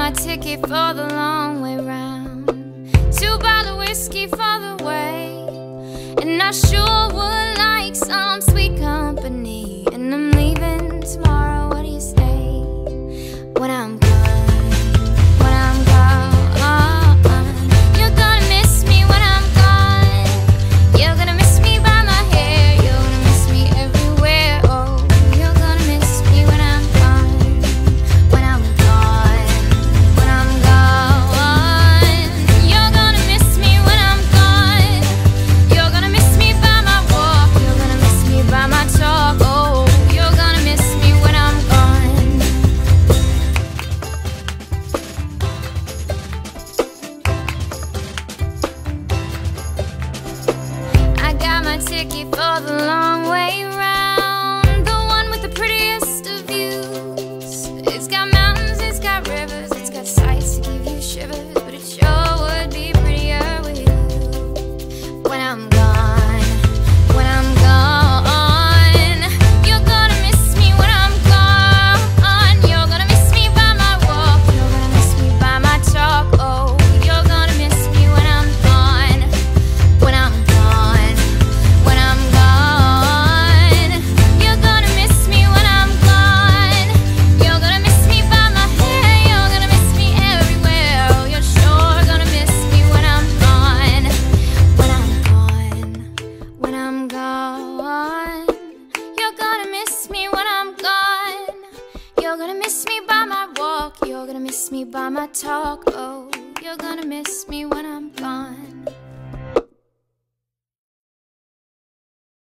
my ticket for the long way round. 2 bottles of whiskey for the way, and I sure would like some sweet company. And I'm leaving tomorrow, what do you say? When I'm gone, when I'm gone, you're gonna miss me when I'm gone. You're gonna miss me by my hair, you're gonna miss me everywhere. Oh, you're gonna miss me when I'm gone, when I'm gone, when I'm gone. You're gonna miss me when I'm gone. You're gonna miss me by my walk, you're gonna miss me by my talk. Oh, you're gonna miss me when I'm gone. I got my ticket for the long way round, the one with the prettiest of views. It's got mountains, it's got rivers, it's got sights to give you shivers, but it sure would be prettier with you. When I'm gone, when I'm gone, you're gonna miss me when I'm gone. You're gonna miss me by my walk, you're gonna miss me by my talk. Oh, you're gonna miss me when I'm gone, when I'm gone, when I'm gone. You're gonna miss me when I'm gone. You're gonna miss me by my hair, you're gonna miss me everywhere. Oh, you're sure gonna miss me when I'm gone, when I'm gone, when I'm gone. You're gonna miss me when I'm gone. You're gonna miss me by my walk, you're gonna miss me by my talk. Oh, you're gonna miss me when I'm gone.